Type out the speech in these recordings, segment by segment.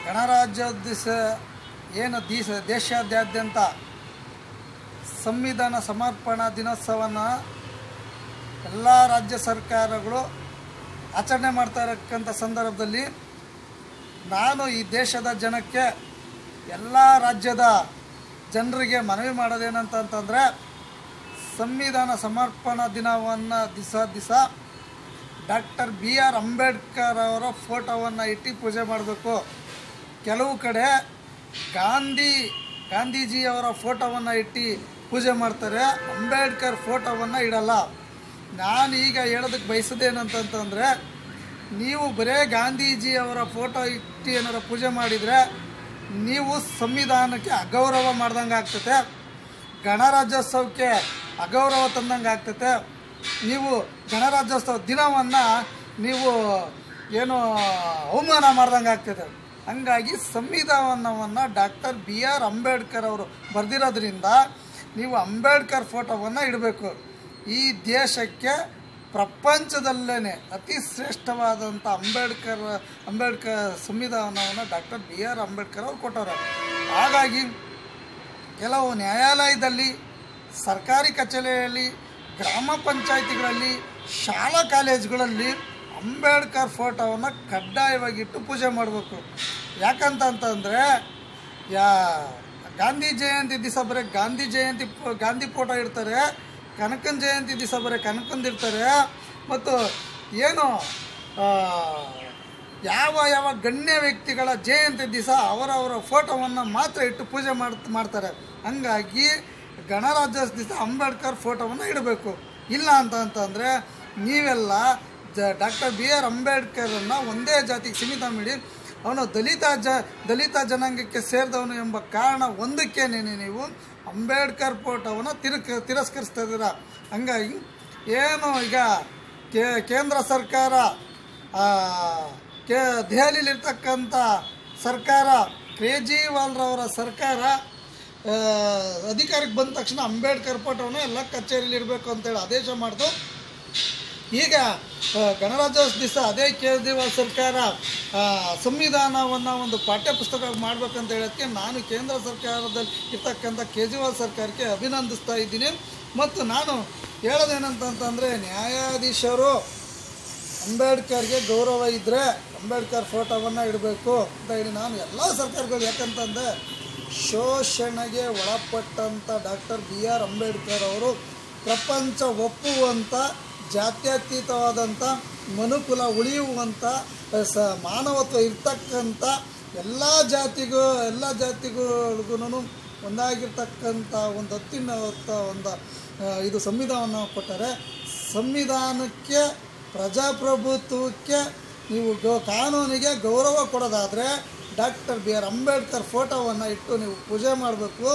ಗಣರಾಜ್ಯೋತ್ಸವ ಏನು ದೇಶಾದ್ಯಂತ ಸಂವಿಧಾನ ಸಮರ್ಪಣಾ ದಿನೋತ್ಸವನ ಎಲ್ಲ ರಾಜ್ಯ ಸರ್ಕಾರಗಳು ಆಚರಣೆ ಮಾಡ್ತಾ ಇರತಕ್ಕಂಥ ಸಂದರ್ಭದಲ್ಲಿ ನಾನು ಈ ದೇಶದ ಜನಕ್ಕೆ ಎಲ್ಲ ರಾಜ್ಯದ ಜನರಿಗೆ ಮನವಿ ಮಾಡೋದೇನಂತಂದರೆ ಸಂವಿಧಾನ ಸಮರ್ಪಣಾ ದಿನವನ್ನು ದಿವಸ ಡಾಕ್ಟರ್ BR ಅಂಬೇಡ್ಕರ್ ಅವರ ಫೋಟೋವನ್ನು ಇಟ್ಟು ಪೂಜೆ ಮಾಡಬೇಕು. ಕೆಲವು ಕಡೆ ಗಾಂಧೀಜಿಯವರ ಫೋಟೋವನ್ನು ಇಟ್ಟು ಪೂಜೆ ಮಾಡ್ತಾರೆ, ಅಂಬೇಡ್ಕರ್ ಫೋಟೋವನ್ನು ಇಡಲ್ಲ. ನಾನು ಈಗ ಹೇಳೋದಕ್ಕೆ ಬಯಸೋದೇನಂತಂದರೆ, ನೀವು ಬರೇ ಗಾಂಧೀಜಿಯವರ ಫೋಟೋ ಇಟ್ಟು ಏನಾರು ಪೂಜೆ ಮಾಡಿದರೆ ನೀವು ಸಂವಿಧಾನಕ್ಕೆ ಅಗೌರವ ಮಾಡ್ದಂಗೆ ಆಗ್ತದೆ, ಗಣರಾಜ್ಯೋತ್ಸವಕ್ಕೆ ಅಗೌರವ ತಂದಂಗೆ ಆಗ್ತದೆ. ನೀವು ಗಣರಾಜ್ಯೋತ್ಸವ ದಿನವನ್ನು ನೀವು ಏನು ಅವಮಾನ ಮಾಡ್ದಂಗೆ ಆಗ್ತದೆ. ಹಂಗಾಗಿ ಸಂವಿಧಾನವನ್ನು ಡಾಕ್ಟರ್ BR ಅಂಬೇಡ್ಕರ್ ಅವರು ಬರೆದಿರೋದ್ರಿಂದ ನೀವು ಅಂಬೇಡ್ಕರ್ ಫೋಟೋವನ್ನು ಇಡಬೇಕು. ಈ ದೇಶಕ್ಕೆ ಪ್ರಪಂಚದಲ್ಲೇ ಅತಿ ಶ್ರೇಷ್ಠವಾದಂಥ ಅಂಬೇಡ್ಕರ್ ಸಂವಿಧಾನವನ್ನು ಡಾಕ್ಟರ್ BR ಅಂಬೇಡ್ಕರ್ ಅವರು ಕೊಟ್ಟರು. ಹಾಗಾಗಿ ಕೆಲವು ನ್ಯಾಯಾಲಯದಲ್ಲಿ, ಸರ್ಕಾರಿ ಕಚೇರಿಯಲ್ಲಿ, ಗ್ರಾಮ ಪಂಚಾಯಿತಿಗಳಲ್ಲಿ, ಶಾಲಾ ಕಾಲೇಜುಗಳಲ್ಲಿ ಅಂಬೇಡ್ಕರ್ ಫೋಟೋವನ್ನು ಕಡ್ಡಾಯವಾಗಿಟ್ಟು ಪೂಜೆ ಮಾಡಬೇಕು. ಯಾಕಂತಂದರೆ ಗಾಂಧಿ ಜಯಂತಿ ದಿವಸ ಬರೀ ಗಾಂಧಿ ಫೋಟೋ ಇಡ್ತಾರೆ, ಕನಕನ ಜಯಂತಿ ದಿವಸ ಬರೀ ಕನಕಂದಿರ್ತಾರೆ. ಮತ್ತು ಏನು ಯಾವ ಗಣ್ಯ ವ್ಯಕ್ತಿಗಳ ಜಯಂತಿ ದಿವಸ ಅವರವರ ಫೋಟೋವನ್ನು ಮಾತ್ರ ಇಟ್ಟು ಪೂಜೆ ಮಾಡ್ತಾರೆ. ಹಂಗಾಗಿ ಗಣರಾಜ್ಯೋತ್ಸವ ದಿವಸ ಅಂಬೇಡ್ಕರ್ ಫೋಟೋವನ್ನು ಇಡಬೇಕು. ಇಲ್ಲ ಅಂತಂದರೆ ನೀವೆಲ್ಲ ಡಾಕ್ಟರ್ BR ಅಂಬೇಡ್ಕರನ್ನು ಒಂದೇ ಜಾತಿಗೆ ಸೀಮಿತ ಮಾಡಿ ಅವನು ದಲಿತ ಜನಾಂಗಕ್ಕೆ ಸೇರಿದವನು ಎಂಬ ಕಾರಣ ಒಂದಕ್ಕೇನೆ ನೀವು ಅಂಬೇಡ್ಕರ್ ಫೋಟೋವನ್ನು ತಿರಸ್ಕರಿಸ್ತಾ ಇದ್ದೀರ. ಹಂಗಾಗಿ ಏನು ಈಗ ಕೇಂದ್ರ ಸರ್ಕಾರ ದೆಹಲಿಯಲ್ಲಿರ್ತಕ್ಕಂಥ ಸರ್ಕಾರ, ಕೇಜ್ರಿವಾಲ್ರವರ ಸರ್ಕಾರ ಅಧಿಕಾರಕ್ಕೆ ಬಂದ ತಕ್ಷಣ ಅಂಬೇಡ್ಕರ್ ಫೋಟೋವನ್ನು ಎಲ್ಲ ಕಚೇರಿಯಲ್ಲಿ ಇಡಬೇಕು ಅಂತೇಳಿ ಆದೇಶ ಮಾಡಿತು. ಈಗ ಗಣರಾಜ್ಯೋತ್ಸವ ದಿವಸ ಅದೇ ಕೇಜ್ರಿವಾಲ್ ಸರ್ಕಾರ ಸಂವಿಧಾನವನ್ನು ಒಂದು ಪಾಠ್ಯ ಪುಸ್ತಕ ಮಾಡಬೇಕಂತ ಹೇಳೋಕ್ಕೆ ನಾನು ಕೇಂದ್ರ ಸರ್ಕಾರದಲ್ಲಿ ಇರ್ತಕ್ಕಂಥ ಕೇಜ್ರಿವಾಲ್ ಸರ್ಕಾರಕ್ಕೆ ಅಭಿನಂದಿಸ್ತಾ ಇದ್ದೀನಿ. ಮತ್ತು ನಾನು ಹೇಳೋದೇನಂತಂದರೆ, ನ್ಯಾಯಾಧೀಶರು ಅಂಬೇಡ್ಕರ್ಗೆ ಗೌರವ ಇದ್ದರೆ ಅಂಬೇಡ್ಕರ್ ಫೋಟೋವನ್ನು ಇಡಬೇಕು ಅಂತ ಹೇಳಿ ನಾನು ಎಲ್ಲ ಸರ್ಕಾರಗಳು, ಯಾಕಂತಂದರೆ ಶೋಷಣೆಗೆ ಒಳಪಟ್ಟಂಥ ಡಾಕ್ಟರ್ BR ಅಂಬೇಡ್ಕರ್ ಅವರು ಪ್ರಪಂಚ ಒಪ್ಪುವಂಥ, ಜಾತ್ಯತೀತವಾದಂಥ, ಮನುಕುಲ ಉಳಿಯುವಂಥ, ಮಾನವತ್ವ ಇರ್ತಕ್ಕಂಥ ಎಲ್ಲ ಜಾತಿಗಳಿಗೂ ಒಂದಾಗಿರ್ತಕ್ಕಂಥ ಒಂದು ಅತ್ಯುನ್ನತ ಇದು ಸಂವಿಧಾನವನ್ನು ಕೊಟ್ಟರೆ, ಸಂವಿಧಾನಕ್ಕೆ, ಪ್ರಜಾಪ್ರಭುತ್ವಕ್ಕೆ ನೀವು ಕಾನೂನಿಗೆ ಗೌರವ ಕೊಡೋದಾದರೆ ಡಾಕ್ಟರ್ BR ಅಂಬೇಡ್ಕರ್ ಫೋಟೋವನ್ನು ಇಟ್ಟು ನೀವು ಪೂಜೆ ಮಾಡಬೇಕು.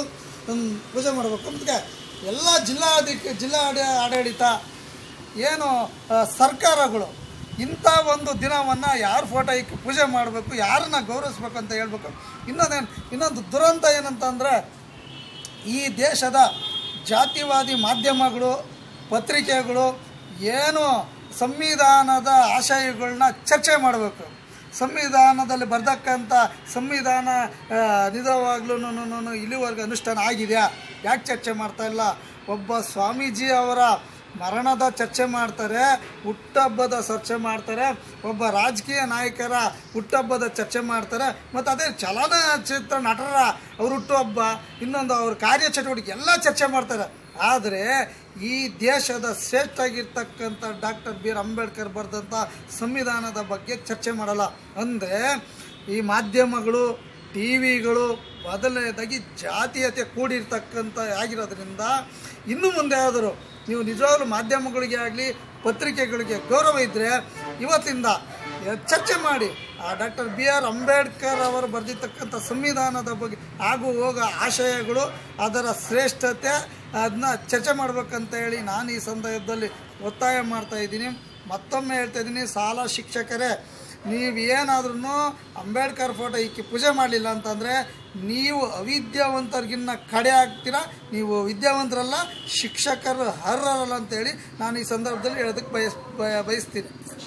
ಅದಕ್ಕೆ ಎಲ್ಲ ಜಿಲ್ಲಾ ಆಡಳಿತ ಏನು ಸರ್ಕಾರಗಳು ಇಂಥ ಒಂದು ದಿನವನ್ನು ಯಾರು ಫೋಟೋ ಇಕ್ಕಿ ಪೂಜೆ ಮಾಡಬೇಕು, ಯಾರನ್ನ ಗೌರವಿಸ್ಬೇಕು ಅಂತ ಹೇಳ್ಬೇಕು. ಇನ್ನೊಂದು ದುರಂತ ಏನಂತಂದರೆ, ಈ ದೇಶದ ಜಾತಿವಾದಿ ಮಾಧ್ಯಮಗಳು, ಪತ್ರಿಕೆಗಳು ಏನು ಸಂವಿಧಾನದ ಆಶಯಗಳನ್ನ ಚರ್ಚೆ ಮಾಡಬೇಕು. ಸಂವಿಧಾನದಲ್ಲಿ ಬರ್ತಕ್ಕಂಥ ಸಂವಿಧಾನ ನಿಜವಾಗ್ಲೂ ಇಲ್ಲಿವರೆಗೂ ಅನುಷ್ಠಾನ ಆಗಿದೆಯಾ, ಯಾಕೆ ಚರ್ಚೆ ಮಾಡ್ತಾಯಿಲ್ಲ? ಒಬ್ಬ ಸ್ವಾಮೀಜಿ ಅವರ ಮರಣದ ಚರ್ಚೆ ಮಾಡ್ತಾರೆ, ಹುಟ್ಟುಹಬ್ಬದ ಚರ್ಚೆ ಮಾಡ್ತಾರೆ, ಒಬ್ಬ ರಾಜಕೀಯ ನಾಯಕರ ಹುಟ್ಟುಹಬ್ಬದ ಚರ್ಚೆ ಮಾಡ್ತಾರೆ, ಮತ್ತು ಅದೇ ಚಲನಚಿತ್ರ ನಟರ ಅವ್ರ ಹುಟ್ಟುಹಬ್ಬ, ಇನ್ನೊಂದು ಅವ್ರ ಕಾರ್ಯಚಟುವಟಿಕೆ ಎಲ್ಲ ಚರ್ಚೆ ಮಾಡ್ತಾರೆ. ಆದರೆ ಈ ದೇಶದ ಶ್ರೇಷ್ಠ ಆಗಿರ್ತಕ್ಕಂಥ ಡಾಕ್ಟರ್ BR ಅಂಬೇಡ್ಕರ್ ಬರೆದಂಥ ಸಂವಿಧಾನದ ಬಗ್ಗೆ ಚರ್ಚೆ ಮಾಡಲ್ಲ. ಅಂದರೆ ಈ ಮಾಧ್ಯಮಗಳು, ಟಿವಿಗಳು ಮೊದಲನೇದಾಗಿ ಜಾತೀಯತೆ ಕೂಡಿರ್ತಕ್ಕಂಥ ಆಗಿರೋದ್ರಿಂದ ಇನ್ನು ಮುಂದೆ ಆದರೂ ನೀವು ನಿಜವಾಗ್ಲೂ ಮಾಧ್ಯಮಗಳಿಗೆ ಆಗಲಿ, ಪತ್ರಿಕೆಗಳಿಗೆ ಗೌರವ ಇದ್ದರೆ ಇವತ್ತಿಂದ ಚರ್ಚೆ ಮಾಡಿ ಆ ಡಾಕ್ಟರ್ BR ಅಂಬೇಡ್ಕರ್ ಅವರು ಬರೆದಿರ್ತಕ್ಕಂಥ ಸಂವಿಧಾನದ ಬಗ್ಗೆ ಆಗು ಹೋಗೋ ಆಶಯಗಳು, ಅದರ ಶ್ರೇಷ್ಠತೆ, ಅದನ್ನ ಚರ್ಚೆ ಮಾಡ್ಬೇಕಂತ ಹೇಳಿ ನಾನು ಈ ಸಂದರ್ಭದಲ್ಲಿ ಒತ್ತಾಯ ಮಾಡ್ತಾಯಿದ್ದೀನಿ. ಮತ್ತೊಮ್ಮೆ ಹೇಳ್ತಾ ಇದ್ದೀನಿ, ಶಾಲಾ ಶಿಕ್ಷಕರೇ, ನೀವೇನಾದ್ರೂ ಅಂಬೇಡ್ಕರ್ ಫೋಟೋ ಇಕ್ಕಿ ಪೂಜೆ ಮಾಡಲಿಲ್ಲ ಅಂತಂದರೆ ನೀವು ಅವಿದ್ಯಾವಂತರಿಗಿನ್ನ ಕಡೆ ಆಗ್ತೀರಾ, ನೀವು ವಿದ್ಯಾವಂತರಲ್ಲ, ಶಿಕ್ಷಕರು ಅರ್ಹರಲ್ಲ ಅಂತೇಳಿ ನಾನು ಈ ಸಂದರ್ಭದಲ್ಲಿ ಹೇಳೋದಕ್ಕೆ ಬಯಸ್ತೀನಿ.